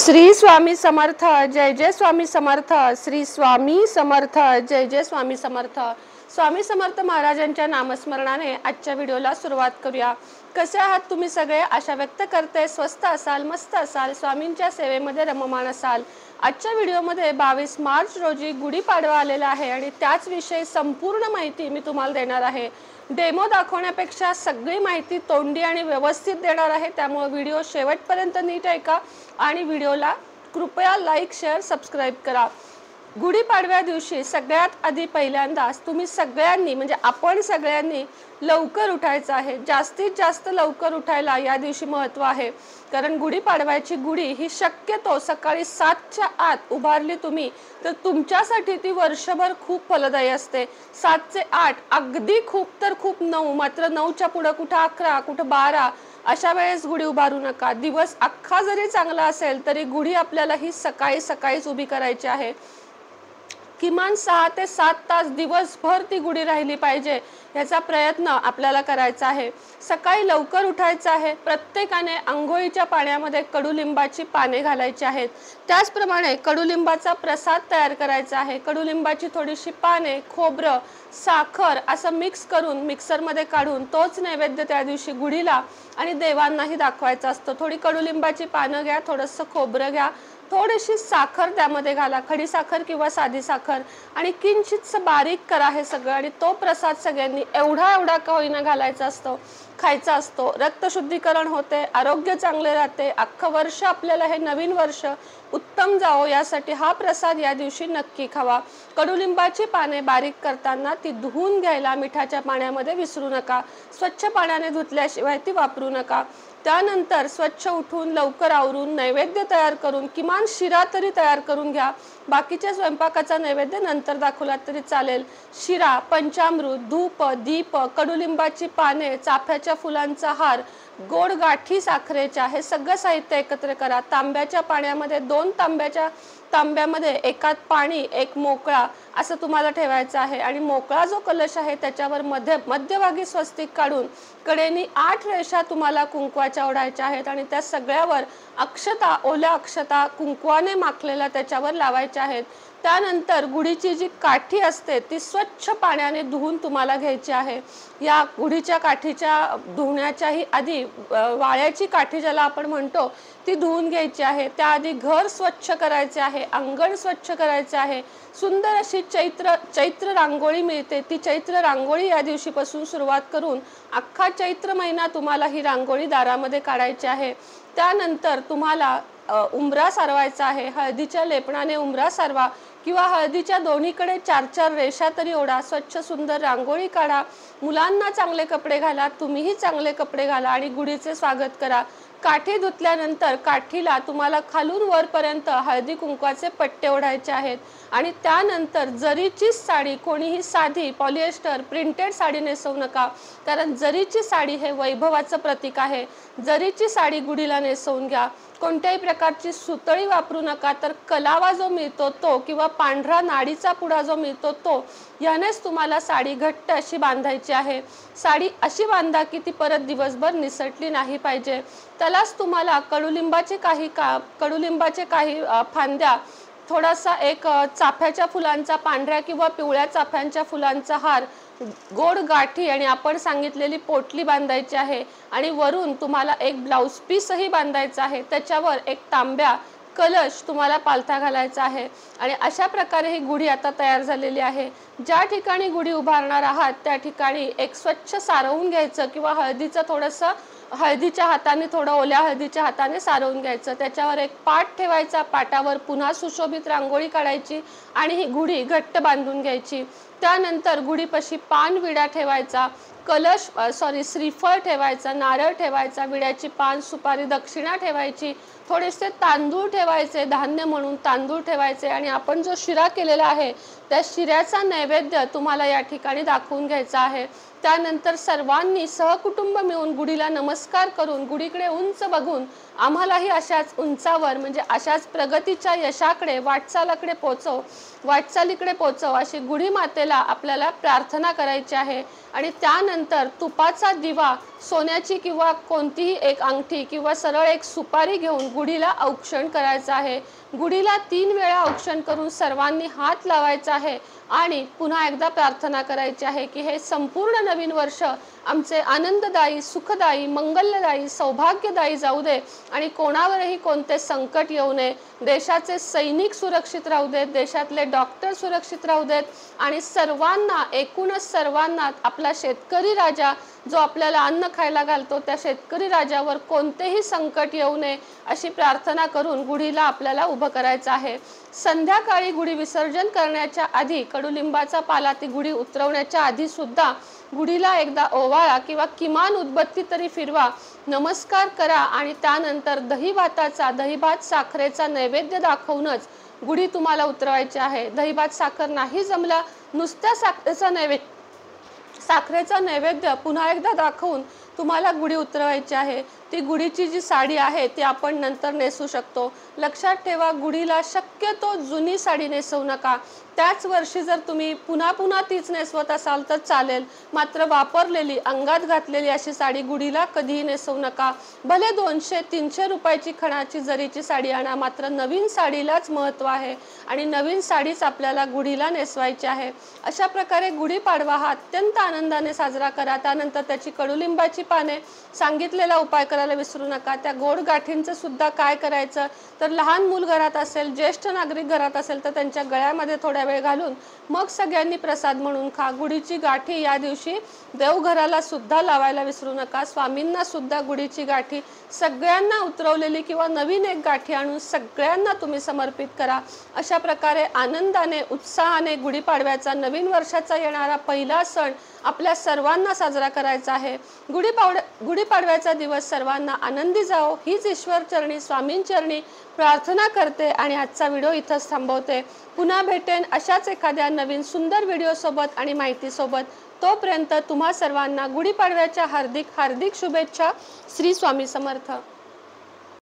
श्री स्वामी समर्थ, जय जय स्वामी समर्थ, श्री स्वामी समर्थ, जय जय स्वामी समर्थ। स्वामी समर्थ महाराजांच्या नामस्मरणाने आजच्या व्हिडिओला सुरुवात करूया। कसे आहात तुम्ही सगळे? आशा व्यक्त करते स्वस्थ असाल, मस्त असाल, स्वामींच्या सेवेमध्ये रममाण असाल। आजच्या व्हिडिओमध्ये 22 मार्च रोजी गुढीपाडवा आलेला आहे आणि त्याच विषयी संपूर्ण माहिती मी तुम्हाला देणार आहे। डेमो दाखवण्यापेक्षा सगळी माहिती तोंडी आणि व्यवस्थित देणार आहे, त्यामुळे व्हिडिओ शेवटपर्यंत नीट ऐका आणि व्हिडिओला कृपया लाईक, शेअर, सबस्क्राईब करा। गुढीपाडव्या दिवशी सगळ्यात आधी पहिल्यांदाच तुम्ही सगळ्यांनी म्हणजे आपण सगळ्यांनी लवकर उठायचं आहे। जास्तीत जास्त लवकर उठायला या दिवशी महत्त्व आहे, कारण गुढीपाडव्याची गुढी ही शक्यतो सकाळी 7च्या आत उभारली तुम्ही तर तुमच्यासाठी ती वर्षभर खूप फलदायी असते। 7 ते 8 अगदी खूप तर खूप 9, मात्र 9च्या पुढे कुठं 11, कुठं 12 अशा वेळेस गुढी उभारू नका। दिवस अख्खा जरी चांगला असेल तरी गुढी आपल्याला ही सकाळीच उभी करायची आहे। किमान 6 ते 7 तास दिवसभर ती गुढी राहिली पाहिजे याचा प्रयत्न आपल्याला करायचा आहे। सकाळी लवकर उठायचं आहे। प्रत्येकाने अंघोळीच्या पाण्यामध्ये कडुलिंबाची पाने घालायची आहेत। त्याचप्रमाणे कडुलिंबाचा प्रसाद तयार करायचा आहे। कडुलिंबाची थोडीशी पाने, खोबरं, साखर असं मिक्स करून मिक्सरमध्ये काढून तोच नैवेद्य त्या दिवशी गुढीला आणि देवांनाही दाखवायचा असतो। थोडी कडुलिंबाची पानं घ्या, थोडंसं खोबरं घ्या, थोडीशी साखर त्यामध्ये घाला, खडी साखर किंवा साधी साखर, आणि किंचितसं बारीक करा हे सगळं आणि तो प्रसाद सगळ्यांनी एवढा का होईना घालायचा असतो, खायचा असतो। रक्तशुद्धीकरण होते, आरोग्य चांगले राहते, अख्खं वर्ष आपल्याला हे नवीन वर्ष उत्तम जावो यासाठी हा प्रसाद या दिवशी नक्की खावा। कडुलिंबाची पाने बारीक करताना ती धुवून घ्यायला मिठाच्या पाण्यामध्ये विसरू नका। स्वच्छ पाण्याने धुतल्याशिवाय ती वापरू नका। त्यानंतर स्वच्छ उठून लवकर आवरून नैवेद्य तयार करून किमान शिरा तरी तयार करून घ्या। बाकीच्या स्वयंपाकाचा नैवेद्य नंतर दाखवला तरी चालेल। शिरा, पंचामृत, धूप, दीप, कडुलिंबाची पाने, चाफ्याच्या फुलांचा हार, गोड गाठी साखरेच्या, हे सगळं साहित्य एकत्र करा। तांब्याच्या पाण्यामध्ये 2 तांब्यामध्ये एकात पाणी, एक मोकळा असं तुम्हाला ठेवायचं आहे आणि मोकळा जो कलश आहे त्याच्यावर मध्यभागी स्वस्तिक काढून कडेनी 8 रेषा तुम्हाला कुंकवाच्या ओढायच्या आहेत आणि त्या सगळ्यावर अक्षता, ओल्या अक्षता कुंकवाने माखलेल्या त्याच्यावर लावायच्या आहेत। त्यानंतर गुढीची जी काठी असते ती स्वच्छ पाण्याने धुवून तुम्हाला घ्यायची आहे। या गुढीच्या काठीच्या धुण्याच्याही आधी वाळ्याची काठी ज्याला आपण म्हणतो ती धुवून घ्यायची आहे। त्याआधी घर स्वच्छ करायचे आहे, अंगण स्वच्छ करायचे आहे। सुंदर अशी चैत्र रांगोळी मिळते, ती चैत्र रांगोळी या दिवशीपासून सुरुवात करून अख्खा चैत्र महिना तुम्हाला ही रांगोळी दारामध्ये काढायची आहे। त्यानंतर तुम्हाला उंबरा सारवायचा आहे। हळदीच्या लेपणाने उंबरा सारवा किंवा हळदीच्या दोन्हीकडे 4-4 रेषा तरी ओढा। स्वच्छ सुंदर रांगोळी काढा। मुलांना चांगले कपडे घाला, तुम्हीही चांगले कपडे घाला आणि गुढीचे स्वागत करा। काठी धुतल्यानंतर काठीला तुम्हाला खालून वरपर्यंत हळदी कुंकवाचे पट्टे ओढायचे आहेत आणि त्यानंतर जरीची साडी, कोणीही साधी पॉलिएस्टर प्रिंटेड साडी नेसवू नका, कारण जरीची साडी हे वैभवाचं प्रतीक आहे। जरीची साडी गुढीला नेसवून घ्या। कोणत्याही प्रकारची सुतळी वापरू नका, तर कलावा जो मिळतो तो किंवा पांढरा नाडीचा पुडा जो मिळतो तो यानेच तुम्हाला साडी घट्ट अशी बांधायची आहे। साडी अशी बांधा की ती परत दिवसभर निसटली नाही पाहिजे। त्यालाच तुम्हाला कडुलिंबाचे काही फांद्या, थोडासा एक चाफ्याच्या फुलांचा, पांढऱ्या किंवा पिवळ्या चाफ्यांच्या फुलांचा हार, गोड गाठी आणि आपण सांगितलेली पोटली बांधायची आहे आणि वरून तुम्हाला एक ब्लाउज पीसही बांधायचा आहे। त्याच्यावर एक तांब्या कलश तुम्हाला पालथा घालायचा आहे आणि अशा प्रकारे ही गुढी आता तयार झालेली आहे। ज्या ठिकाणी गुढी उभारणार आहात त्या ठिकाणी एक स्वच्छ सारवून घ्यायचं किंवा हळदीच्या हाताने, थोडं ओल्या हळदीच्या हाताने सारवून घ्यायचं। त्याच्यावर एक पाट ठेवायचा, पाटावर पुन्हा सुशोभित रांगोळी काढायची आणि ही गुढी घट्ट बांधून घ्यायची। त्यानंतर गुढीपाशी पान विडा ठेवायचा, श्रीफळ ठेवायचा, नारळ ठेवायचा, विड्याची पान, सुपारी, दक्षिणा ठेवायची, थोडेसे तांदूळ ठेवायचे, धान्य म्हणून तांदूळ ठेवायचे आणि आपण जो शिरा केलेला आहे त्या शिऱ्याचा नैवेद्य तुम्हाला या ठिकाणी दाखवून घ्यायचा आहे। त्यानंतर सर्वांनी सहकुटुंब मिळून गुढीला नमस्कार करून गुढीकडे उंच बघून आम्हालाही अशाच उंचावर म्हणजे अशाच प्रगतीच्या यशाकडे वाटचालीकडे पोचव अशी गुढी मातेला आपल्याला प्रार्थना करायची आहे। आणि त्यानंतर तुपाचा दिवा, सोन्याची किंवा कोणतीही एक अंगठी किंवा सरळ एक सुपारी घेऊन गुढीला औक्षण करायचं आहे। गुढीला 3 वेळा औक्षण करून सर्वांनी हात लावायचा आहे आणि पुन्हा एकदा प्रार्थना करायची आहे की हे संपूर्ण नवीन वर्ष आमचे आनंददायी, सुखदायी, मंगलदायी, सौभाग्यदायी जाऊ दे आणि कोणावरही कोणते संकट येऊ नये। देशाचे सैनिक सुरक्षित राहू देत, देशातले डॉक्टर सुरक्षित राहू देत आणि सर्वांना, एकूणच सर्वांना आपला शेतकरी राजा जो आपल्याला अन्न खायला घालतो त्या शेतकरी राजावर कोणतेही संकट येऊ नये अशी प्रार्थना करून गुढीला आपल्याला उभं करायचं आहे। संध्याकाळी गुढी विसर्जन करण्याच्या आधी, कडुलिंबाचा पाला ती गुढी उतरवण्याच्या आधी सुद्धा गुढीला एकदा ओवाळा किंवा किमान उदबत्ती तरी फिरवा, नमस्कार करा आणि त्यानंतर दहीभात साखरेचा नैवेद्य दाखवूनच गुढी तुम्हाला उतरवायची आहे। दहीभात साखर नाही जमला, नुसत्या साखरेचा नैवेद्य पुन्हा एकदा दाखवून तुम्हाला गुढी उतरवायची आहे। ती गुढीची जी साडी आहे ती आपण नंतर नेसू शकतो। लक्षात ठेवा, गुढीला शक्यतो जुनी साडी नेसवू नका। त्याच वर्षी जर तुम्ही पुन्हा तीच नेसवत असाल तर चालेल, मात्र वापरलेली, अंगात घातलेली अशी साडी गुढीला कधीही नेसवू नका। भले 200-300 रुपयाची खणाची जरीची साडी आणा, मात्र नवीन साडीलाच महत्त्व आहे आणि नवीन साडीच आपल्याला गुढीला नेसवायची आहे। अशा प्रकारे गुढीपाडवा हा अत्यंत आनंदाने साजरा करा। त्यानंतर त्याची कडुलिंबाची पाने, सांगितलेला उपाय करायला विसरू नका। त्या गोड गाठींचं सुद्धा काय करायचं तर लहान मूल घरात असेल, ज्येष्ठ नागरिक घरात असेल तर त्यांच्या गळ्यामध्ये थोड्या वेळ घालून मग सगळ्यांनी प्रसाद म्हणून खा। गुढीची गाठी या दिवशी देवघराला सुद्धा लावायला विसरू नका। स्वामींना सुद्धा गुढीची गाठी सगळ्यांना उतरवलेली किंवा नवीन एक गाठी आणून सगळ्यांना तुम्ही समर्पित करा। अशा प्रकारे आनंदाने, उत्साहाने गुढीपाडव्याचा, नवीन वर्षाचा येणारा पहिला सण आपल्या सर्वांना साजरा करायचा आहे। गुढीपाडव्याचा दिवस सर्वांना आनंदी जाओ हीच ईश्वर चरणी, स्वामींचरणी प्रार्थना करते आणि आजचा व्हिडिओ इथंच थांबवते। पुन्हा भेटेन अशाच एखाद्या नवीन सुंदर व्हिडिओ सोबत आणि माहिती सोबत। तोपर्यंत तुम्हा सर्वांना गुढीपाडव्याच्या हार्दिक शुभेच्छा। श्री स्वामी समर्थ।